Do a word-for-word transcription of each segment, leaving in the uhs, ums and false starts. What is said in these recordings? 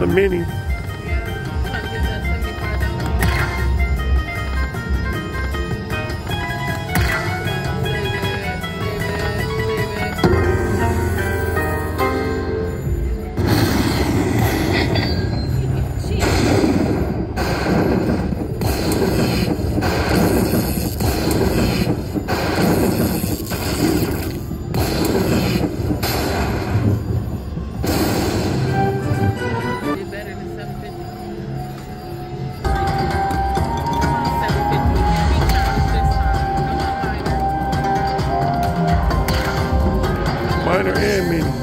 the mini. Minor and mini.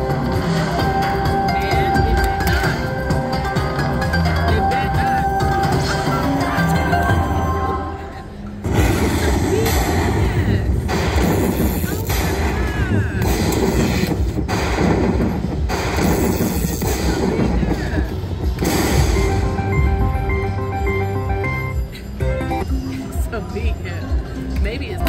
So big, yeah. Maybe it's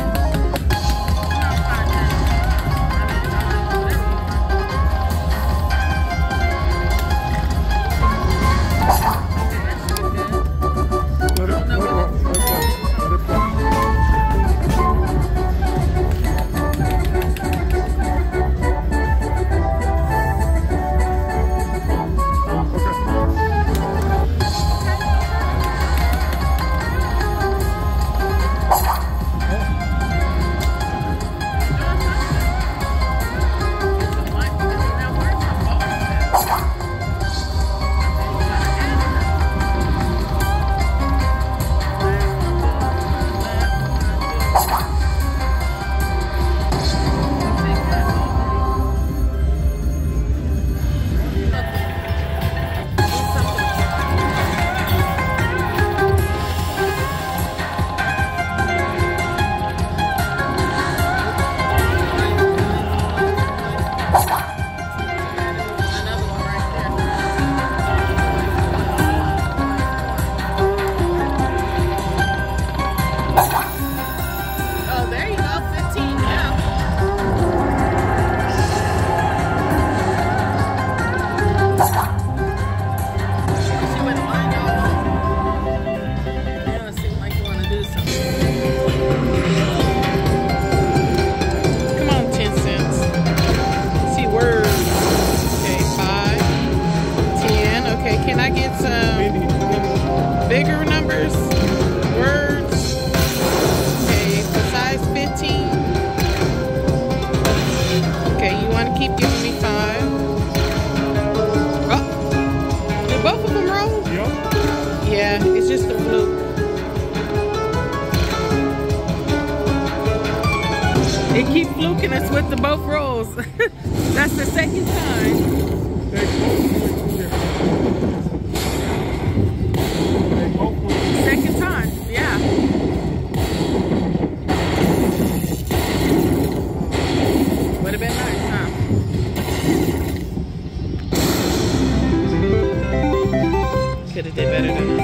bigger numbers, words. Okay, for size fifteen. Okay, you want to keep giving me five. Oh, did both of them roll? Yep. Yeah, it's just a fluke. It keeps fluking us with the both rolls. That's the second time. Second time, yeah. Would have been nice, huh? Could have did better than that.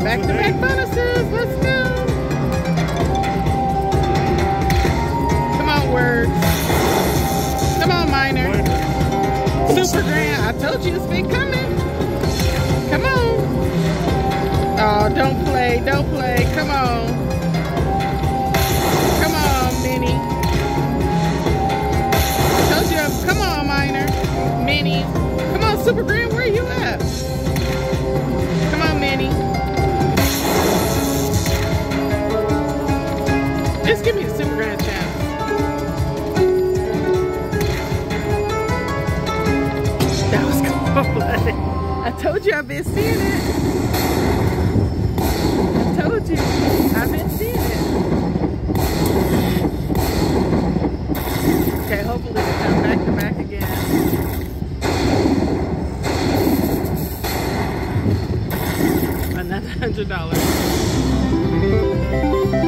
Back-to-back bonuses. Let's go. Come on, words. Come on, minor. Super grand. I told you it's been coming. Come on. Oh, don't play. Don't play. Come on. Come on, Minnie. I told you. Come on, minor. Minnie. Come on, super grand. Where are you at? Come on, Minnie. Just give me a super grand chance. That was cool. I told you I've been seeing it. I told you I've been seeing it. Okay, hopefully we come back to back again. Another hundred dollars.